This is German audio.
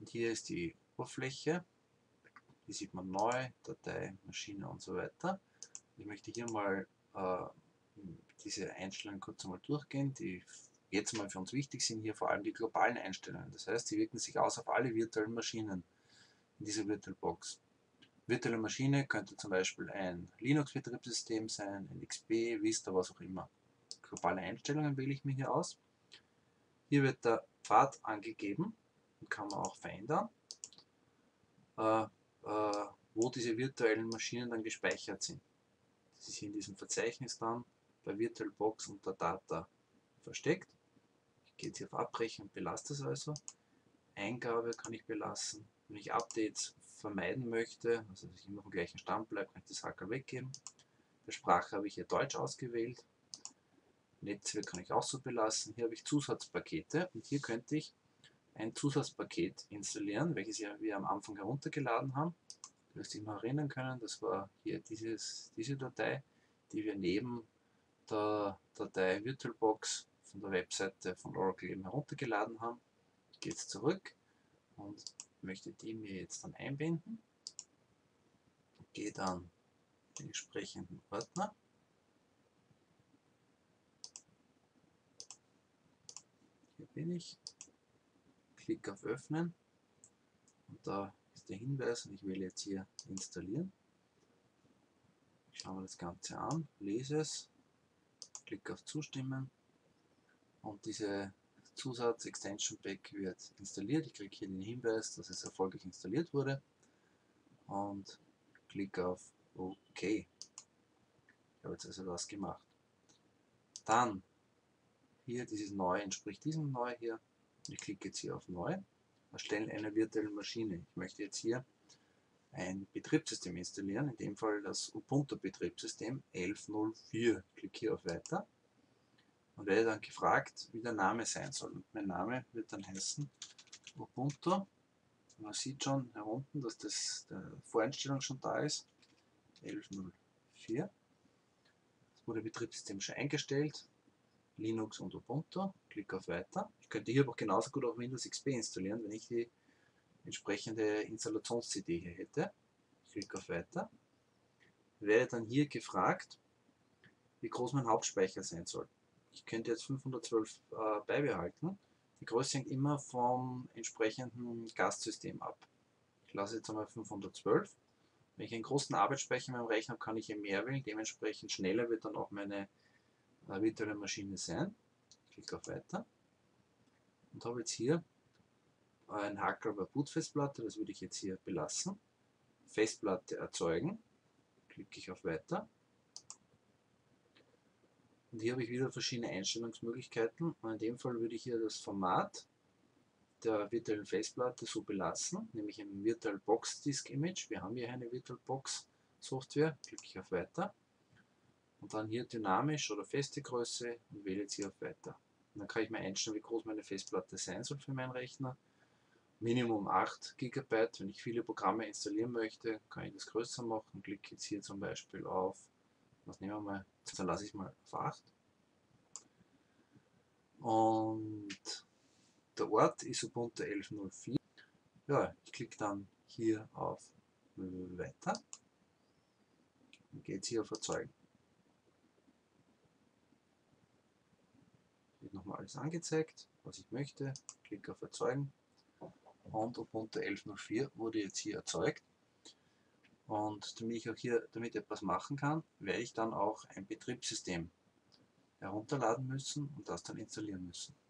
Und hier ist die Oberfläche. Hier sieht man neu, Datei, Maschine und so weiter. Ich möchte hier mal diese Einstellungen kurz einmal durchgehen, die jetzt mal für uns wichtig sind, hier vor allem die globalen Einstellungen. Das heißt, sie wirken sich aus auf alle virtuellen Maschinen in dieser VirtualBox. Virtuelle Maschine könnte zum Beispiel ein Linux-Betriebssystem sein, ein XP, Vista, was auch immer. Globale Einstellungen wähle ich mir hier aus. Hier wird der Pfad angegeben und kann man auch verändern, wo diese virtuellen Maschinen dann gespeichert sind. Das ist hier in diesem Verzeichnis dann bei VirtualBox unter Data versteckt. Ich gehe jetzt hier auf Abbrechen und belasse das also. Eingabe kann ich belassen. Wenn ich Updates vermeiden möchte, also dass ich immer auf dem gleichen Stand bleibe, kann ich das Hackerl weggeben. Bei Sprache habe ich hier Deutsch ausgewählt. Netzwerk kann ich auch so belassen. Hier habe ich Zusatzpakete und hier könnte ich ein Zusatzpaket installieren, welches wir am Anfang heruntergeladen haben. Du wirst dich noch erinnern können, das war hier diese Datei, die wir neben der Datei VirtualBox von der Webseite von Oracle eben heruntergeladen haben. Ich gehe jetzt zurück und möchte die mir jetzt dann einbinden. Gehe dann in den entsprechenden Ordner. Hier bin ich. Klick auf Öffnen und da ist der Hinweis und ich wähle jetzt hier Installieren. Ich schaue mir das Ganze an, lese es, klicke auf Zustimmen und diese Zusatz-Extension Pack wird installiert. Ich kriege hier den Hinweis, dass es erfolgreich installiert wurde und klicke auf OK. Ich habe jetzt also das gemacht. Dann hier dieses Neu entspricht diesem Neu hier. Ich klicke jetzt hier auf Neu, erstellen einer virtuellen Maschine. Ich möchte jetzt hier ein Betriebssystem installieren, in dem Fall das Ubuntu-Betriebssystem 11.04. Ich klicke hier auf Weiter und werde dann gefragt, wie der Name sein soll. Und mein Name wird dann heißen Ubuntu. Man sieht schon hier unten, dass der Voreinstellung schon da ist. 11.04. Es wurde Betriebssystem schon eingestellt. Linux und Ubuntu. Klicke auf Weiter. Ich könnte hier aber genauso gut auch Windows XP installieren, wenn ich die entsprechende Installations-CD hier hätte. Ich klicke auf Weiter. Werde dann hier gefragt, wie groß mein Hauptspeicher sein soll. Ich könnte jetzt 512 beibehalten. Die Größe hängt immer vom entsprechenden Gastsystem ab. Ich lasse jetzt einmal 512. Wenn ich einen großen Arbeitsspeicher in meinem Rechner habe, kann ich hier mehr wählen. Dementsprechend schneller wird dann auch meine virtuelle Maschine sein. Ich klicke auf Weiter und habe jetzt hier ein Hackerl bei Bootfestplatte. Das würde ich jetzt hier belassen. Festplatte erzeugen. Klicke ich auf Weiter. Und hier habe ich wieder verschiedene Einstellungsmöglichkeiten. Und in dem Fall würde ich hier das Format der virtuellen Festplatte so belassen, nämlich ein VirtualBox Disk Image. Wir haben hier eine VirtualBox Software. Klicke ich auf Weiter. Und dann hier dynamisch oder feste Größe und wähle jetzt hier auf Weiter. Und dann kann ich mir einstellen, wie groß meine Festplatte sein soll für meinen Rechner. Minimum 8 GB. Wenn ich viele Programme installieren möchte, kann ich das größer machen. Klicke jetzt hier zum Beispiel auf, was nehmen wir mal, dann lasse ich mal auf 8. Und der Ort ist Ubuntu 11.04. Ja, ich klicke dann hier auf Weiter und gehe jetzt hier auf Erzeugen. Wird nochmal alles angezeigt, was ich möchte. Klicke auf Erzeugen und Ubuntu 11.04 wurde jetzt hier erzeugt. Und damit ich auch hier damit etwas machen kann, werde ich dann auch ein Betriebssystem herunterladen müssen und das dann installieren müssen.